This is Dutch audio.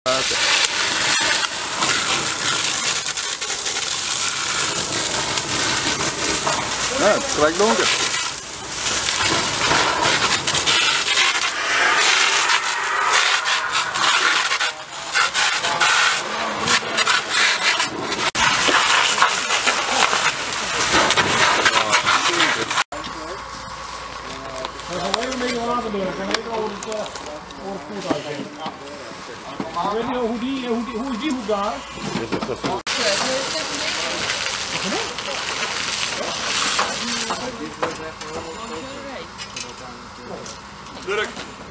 Ja, het is gelijk donker. We gaan even een beetje water door. Ik ga even over het voertuig heen. Ik weet niet hoe is die hoek daar? Druk.